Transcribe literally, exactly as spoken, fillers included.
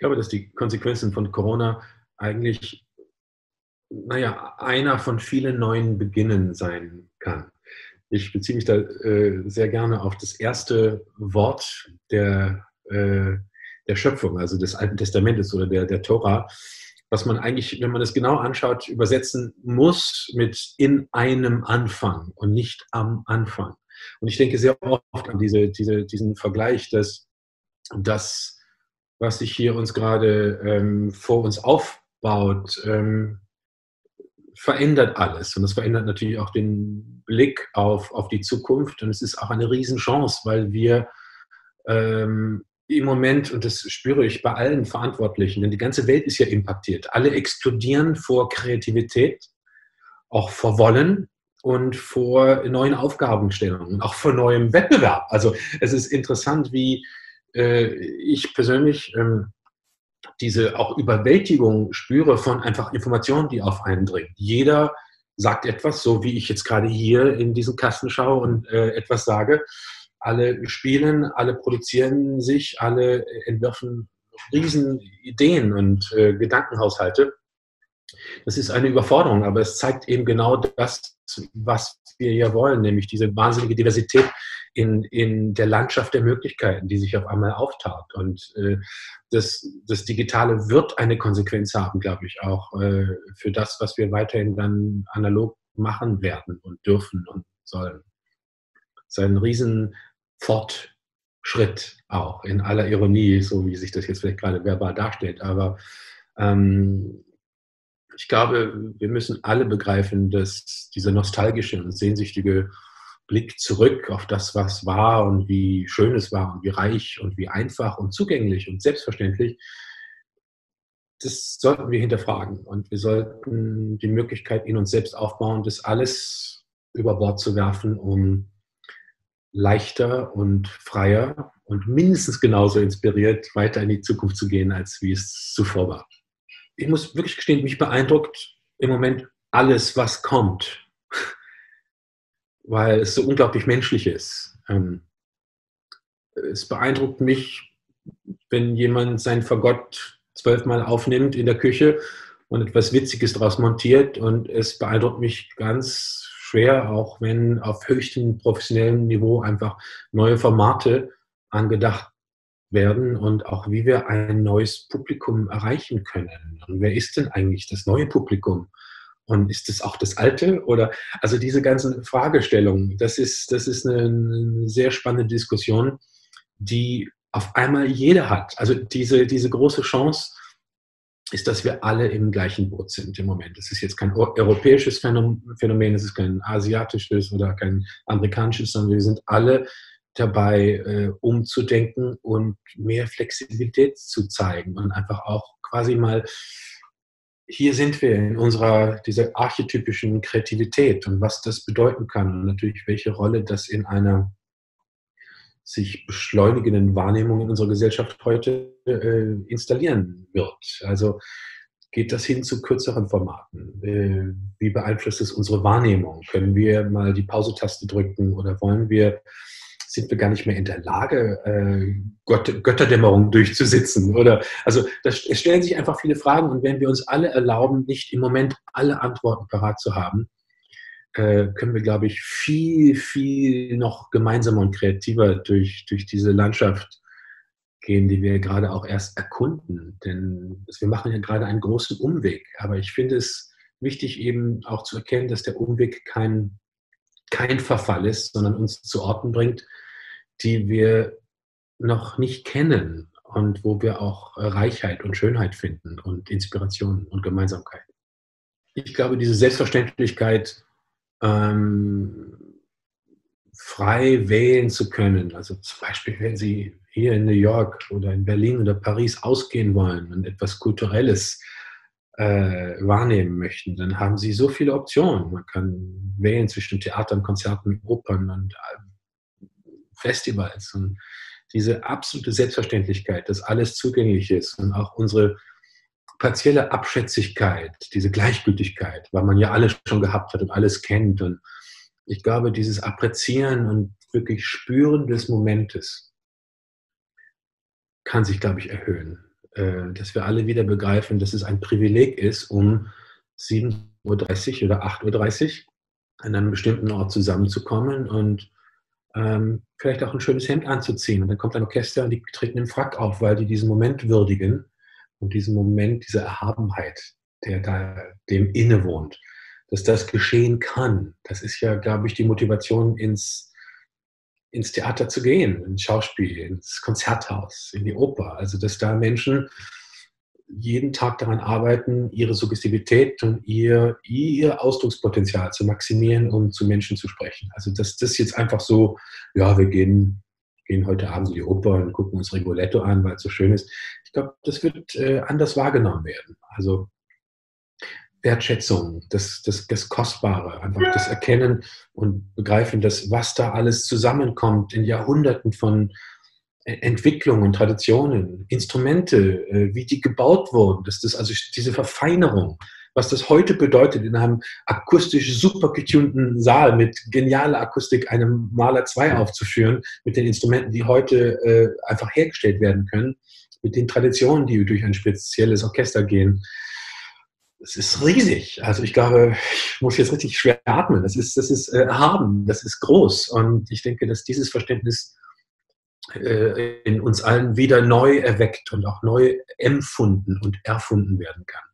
glaube, dass die Konsequenzen von Corona eigentlich, naja, einer von vielen neuen Beginnen sein kann. Ich beziehe mich da äh, sehr gerne auf das erste Wort der, äh, der Schöpfung, also des Alten Testamentes oder der, der Tora, was man eigentlich, wenn man das genau anschaut, übersetzen muss mit in einem Anfang und nicht am Anfang. Und ich denke sehr oft an diese, diese, diesen Vergleich, dass das, was sich hier uns gerade ähm, vor uns aufbaut, ähm, verändert alles. Und das verändert natürlich auch den Blick auf, auf die Zukunft. Und es ist auch eine Riesenchance, weil wir ähm, im Moment, und das spüre ich bei allen Verantwortlichen, denn die ganze Welt ist ja impactiert. Alle explodieren vor Kreativität, auch vor Wollen und vor neuen Aufgabenstellungen, auch vor neuem Wettbewerb. Also es ist interessant, wie äh, ich persönlich ähm, diese auch Überwältigung spüre von einfach Informationen, die auf einen dringen. Jeder sagt etwas, so wie ich jetzt gerade hier in diesen Kasten schaue und äh, etwas sage. Alle spielen, alle produzieren sich, alle entwerfen riesen Ideen und äh, Gedankenhaushalte. Das ist eine Überforderung, aber es zeigt eben genau das, was wir ja wollen, nämlich diese wahnsinnige Diversität in, in der Landschaft der Möglichkeiten, die sich auf einmal auftat. Und äh, das, das Digitale wird eine Konsequenz haben, glaube ich, auch äh, für das, was wir weiterhin dann analog machen werden und dürfen und sollen. Es ist ein riesen Fortschritt auch, in aller Ironie, so wie sich das jetzt vielleicht gerade verbal darstellt. Aber ähm, ich glaube, wir müssen alle begreifen, dass dieser nostalgische und sehnsüchtige Blick zurück auf das, was war und wie schön es war und wie reich und wie einfach und zugänglich und selbstverständlich, das sollten wir hinterfragen. Und wir sollten die Möglichkeit in uns selbst aufbauen, das alles über Bord zu werfen, um leichter und freier und mindestens genauso inspiriert weiter in die Zukunft zu gehen, als wie es zuvor war. Ich muss wirklich gestehen, mich beeindruckt im Moment alles, was kommt, weil es so unglaublich menschlich ist. Ähm, es beeindruckt mich, wenn jemand sein Fagott zwölfmal aufnimmt in der Küche und etwas Witziges daraus montiert. Und es beeindruckt mich ganz schwer, auch wenn auf höchstem professionellem Niveau einfach neue Formate angedacht werden und auch wie wir ein neues Publikum erreichen können. Und wer ist denn eigentlich das neue Publikum? Und ist es auch das alte? Oder also diese ganzen Fragestellungen, das ist, das ist eine, eine sehr spannende Diskussion, die auf einmal jeder hat. Also diese, diese große Chance ist, dass wir alle im gleichen Boot sind im Moment. Es ist jetzt kein europäisches Phänomen, es ist kein asiatisches oder kein amerikanisches, sondern wir sind alle dabei, äh, umzudenken und mehr Flexibilität zu zeigen und einfach auch quasi mal, hier sind wir in unserer, dieser archetypischen Kreativität und was das bedeuten kann und natürlich welche Rolle das in einer sich beschleunigenden Wahrnehmung in unserer Gesellschaft heute äh, installieren wird. Also geht das hin zu kürzeren Formaten? Äh, wie beeinflusst es unsere Wahrnehmung? Können wir mal die Pause-Taste drücken oder wollen wir, sind wir gar nicht mehr in der Lage, äh, Gott, Götterdämmerung durchzusitzen? Oder, also das, es stellen sich einfach viele Fragen und wenn wir uns alle erlauben, nicht im Moment alle Antworten parat zu haben, können wir, glaube ich, viel, viel noch gemeinsamer und kreativer durch, durch diese Landschaft gehen, die wir gerade auch erst erkunden. Denn wir machen ja gerade einen großen Umweg. Aber ich finde es wichtig, eben auch zu erkennen, dass der Umweg kein, kein Verfall ist, sondern uns zu Orten bringt, die wir noch nicht kennen und wo wir auch Reichheit und Schönheit finden und Inspiration und Gemeinsamkeit. Ich glaube, diese Selbstverständlichkeit, Ähm, frei wählen zu können. Also zum Beispiel, wenn Sie hier in New York oder in Berlin oder Paris ausgehen wollen und etwas Kulturelles äh, wahrnehmen möchten, dann haben Sie so viele Optionen. Man kann wählen zwischen Theatern, Konzerten, Opern und äh, Festivals. Und diese absolute Selbstverständlichkeit, dass alles zugänglich ist und auch unsere partielle Abschätzigkeit, diese Gleichgültigkeit, weil man ja alles schon gehabt hat und alles kennt. Und ich glaube, dieses Apprezieren und wirklich Spüren des Momentes kann sich, glaube ich, erhöhen. äh, dass wir alle wieder begreifen, dass es ein Privileg ist, um sieben Uhr dreißig oder acht Uhr dreißig an einem bestimmten Ort zusammenzukommen und ähm, vielleicht auch ein schönes Hemd anzuziehen. Und dann kommt ein Orchester und die treten im Frack auf, weil die diesen Moment würdigen und diesen Moment, diese Erhabenheit, der da dem innewohnt, dass das geschehen kann. Das ist ja, glaube ich, die Motivation, ins, ins Theater zu gehen, ins Schauspiel, ins Konzerthaus, in die Oper. Also, dass da Menschen jeden Tag daran arbeiten, ihre Suggestivität und ihr, ihr Ausdruckspotenzial zu maximieren, um zu Menschen zu sprechen. Also, dass das jetzt einfach so, ja, wir gehen, gehen heute Abend in die Oper und gucken uns Rigoletto an, weil es so schön ist. Ich glaube, das wird äh, anders wahrgenommen werden. Also Wertschätzung, das, das, das Kostbare, einfach das Erkennen und Begreifen, dass was da alles zusammenkommt in Jahrhunderten von Entwicklungen, Traditionen, Instrumente, äh, wie die gebaut wurden, dass das also diese Verfeinerung, was das heute bedeutet, in einem akustisch super getunten Saal mit genialer Akustik einem Mahler zwei aufzuführen, mit den Instrumenten, die heute äh, einfach hergestellt werden können, mit den Traditionen, die durch ein spezielles Orchester gehen. Es ist riesig. Also ich glaube, ich muss jetzt richtig schwer atmen. Das ist, das ist äh, erhaben, das ist groß. Und ich denke, dass dieses Verständnis äh, in uns allen wieder neu erweckt und auch neu empfunden und erfunden werden kann.